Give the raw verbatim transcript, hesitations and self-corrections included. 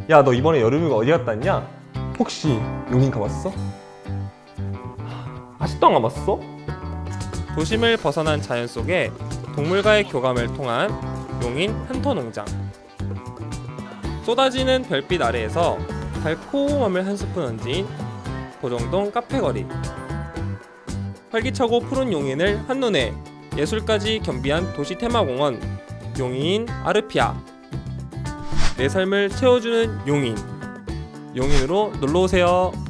야, 너 이번에 여름휴가 어디 갔다 왔냐? 혹시 용인 가봤어? 아직도 안 가봤어? 도심을 벗어난 자연 속에 동물과의 교감을 통한 용인 hun터농장. 쏟아지는 별빛 아래에서 달콤함을 한 스푼 얹은 보정동 카페거리. 활기차고 푸른 용인을 한눈에 예술까지 겸비한 도시 테마공원 용인 아르피아. 내 삶을 채워주는 용인. 용인으로 놀러오세요.